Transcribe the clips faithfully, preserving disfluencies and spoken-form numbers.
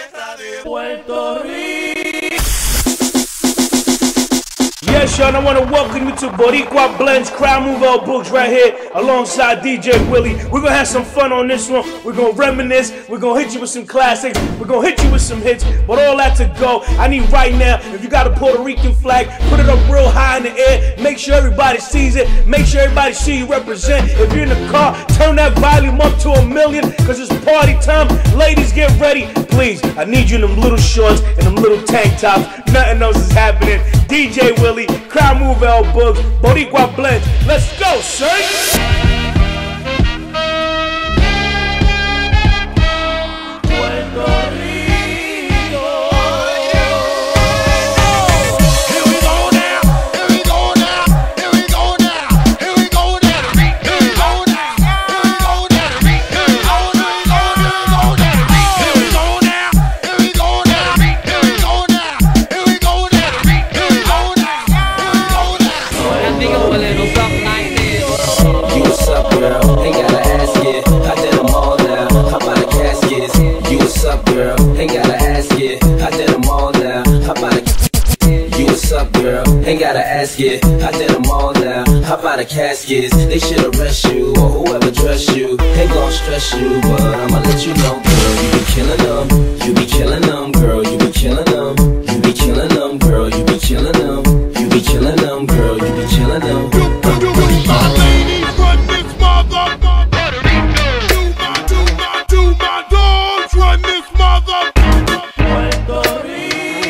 Puerto Rico. Yes, y'all, I want to welcome you to Boricua Blends Crowd Mover Books right here alongside D J Willie. We're going to have some fun on this one. We're going to reminisce. We're going to hit you with some classics. We're going to hit you with some hits. But all that to go, I need right now, if you got a Puerto Rican flag, put it up real high in the air. Make sure everybody sees it. Make sure everybody see you represent. If you're in the car, turn that volume up to a million because it's party time. Ladies, get ready. Please, I need you in them little shorts and them little tank tops. Nothing else is happening. D J Willie, Crowd Mover L Books, Boricua Blends. Let's go, son! Ain't gotta ask it, I did them all now. How about the caskets? They should arrest you, or whoever dressed you. Ain't gon' stress you, but I'ma let you know, girl. You be killing them, you be killing them, girl. You be killing them, you be killing them, girl. You be killing them, you be killing them, girl. You be killing them. My ladies run this mother. Puerto Rico. Do my, do my, do my dogs run this mother. Puerto Rico.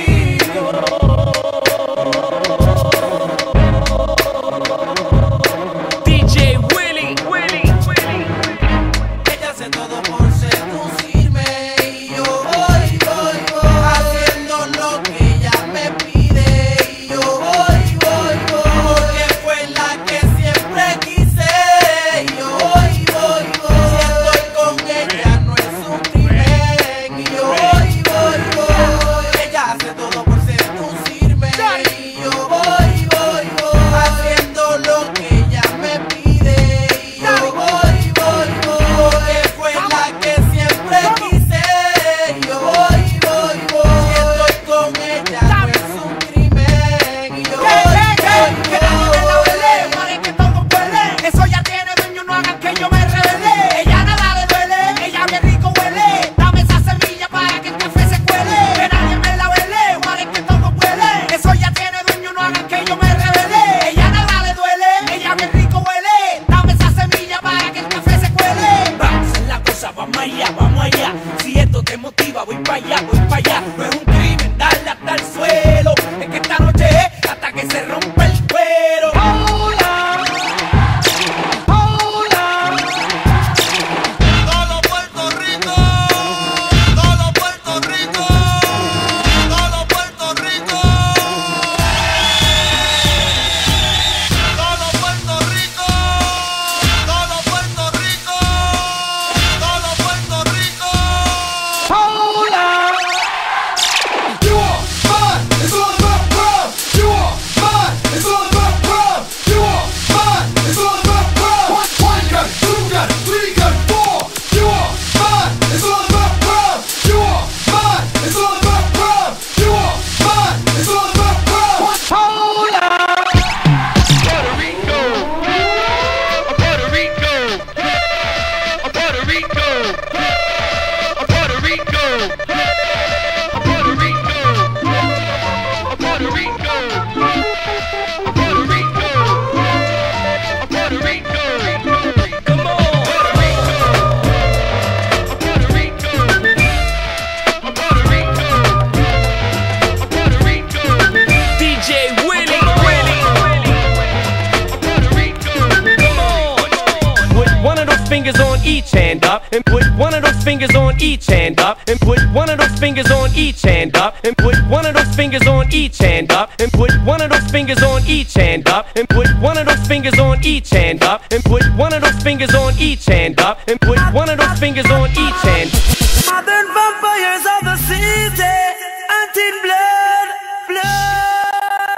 each hand up and put one of those fingers on each hand up and put one of those fingers on each hand up and put one of those fingers on each hand up and put one of those fingers on each hand up and put one of those fingers on each hand up and put one of those fingers on each hand up and put one of those fingers on each hand. Modern vampires of the city, until blood, blood.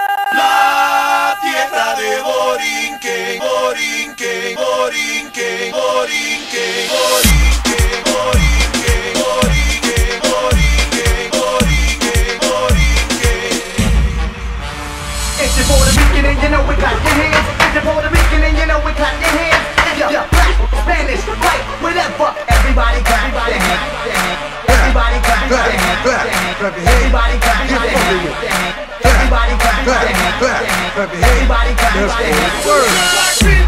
La tierra de Borinquen, Borinquen, Borinquen, Borinquen, Borinquen, Borinquen, Borinquen, Borinquen. That's cool. Word.